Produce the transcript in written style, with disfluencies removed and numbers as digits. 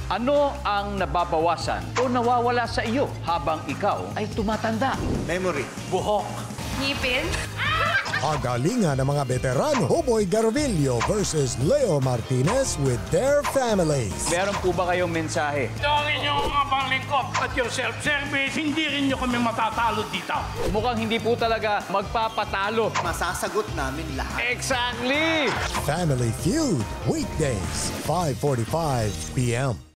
Ano ang nababawasan o nawawala sa iyo habang ikaw ay tumatanda? Memory. Buhok. Ngipin? Kagalingan ng mga veterano, Hoboy Garvillo versus Leo Martinez with their families. Meron po ba kayong mensahe? Ito ang inyong abang lingkod at your self-service, hindi rin nyo kami matatalo dito. Mukhang hindi po talaga magpapatalo. Masasagot namin lahat. Exactly! Family Feud, weekdays, 5:45 p.m.